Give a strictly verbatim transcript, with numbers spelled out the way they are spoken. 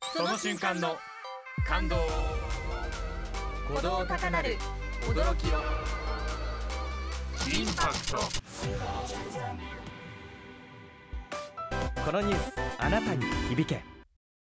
その瞬間の感動、 鼓動高鳴る驚きを、 インパクト。 このニュースあなたに響け。